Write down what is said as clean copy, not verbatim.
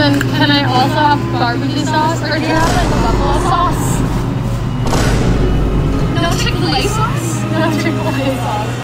then can I also have barbecue sauce? Or do you have like a buffalo sauce? No Chick-fil-A sauce? No Chick-fil-A sauce.